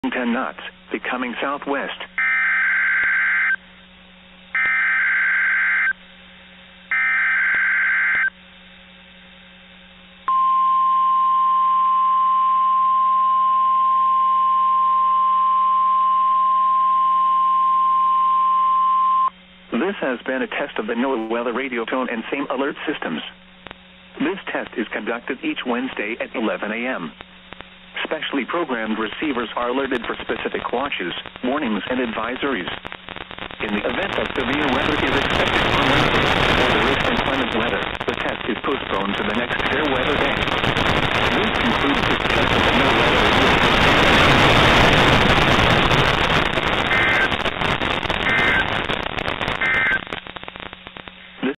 10 knots, becoming southwest. This has been a test of the NOAA weather radio tone and same alert systems. This test is conducted each Wednesday at 11 a.m. Specially programmed receivers are alerted for specific watches, warnings, and advisories. In the event of severe weather is expected on Wednesday, or there is inclement weather, the test is postponed to the next fair weather day.